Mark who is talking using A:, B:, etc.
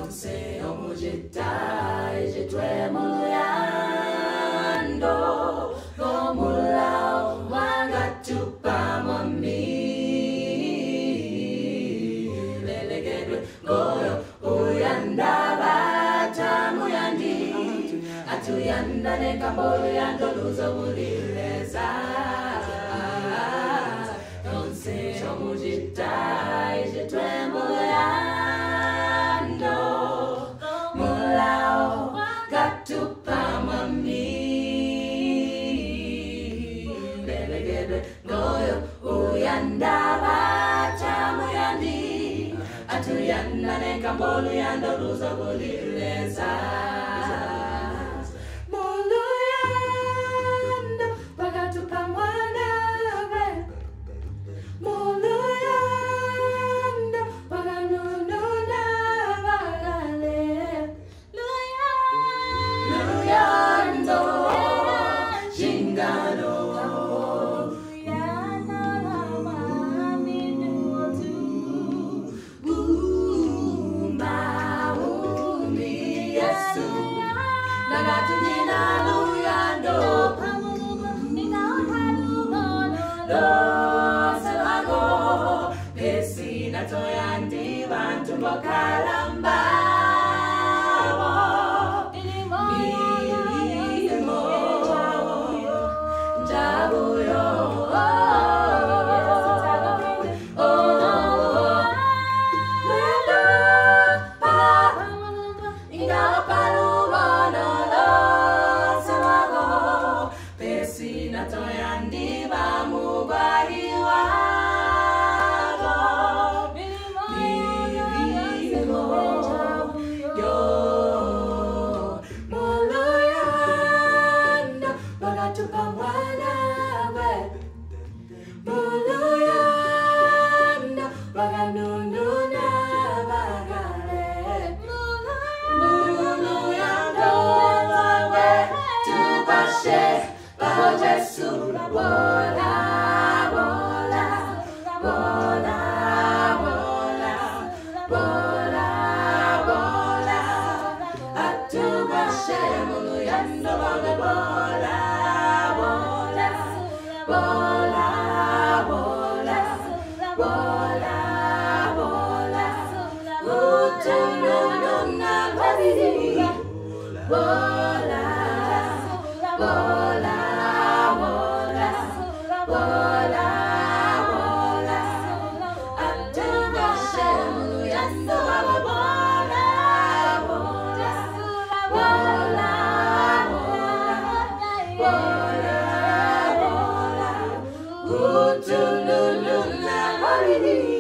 A: Onse omujitai jitwe muluyando Gomulao wangatupa mami Lelegedwe goyo uyanda bata muyandi Atuyanda nekambolo yando luzo mulileza Onse omujitai jitwe muluyando Mulao gatupa mami Lelegedwe goyo uyanda bata muyandi Atuyanda nekambolo yando luzo mulileza Toyandi bantu bokalamba ilimo jabuyo Toyandi bamubariwa Lulula,